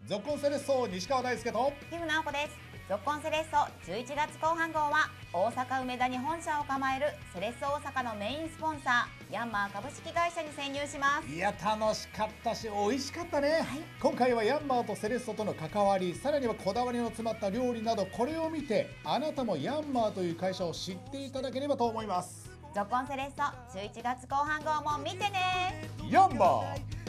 ゾッコンセレッソ西川大輔とキム直子です。ゾッコンセレッソ11月後半号は大阪梅田に本社を構えるセレッソ大阪のメインスポンサーヤンマー株式会社に潜入します。 いや楽しかったし美味しかったね、今回はヤンマーとセレッソとの関わり、さらにはこだわりの詰まった料理など、これを見てあなたもヤンマーという会社を知っていただければと思います。 ゾッコンセレッソ11月後半号も見てね。 ヤンマー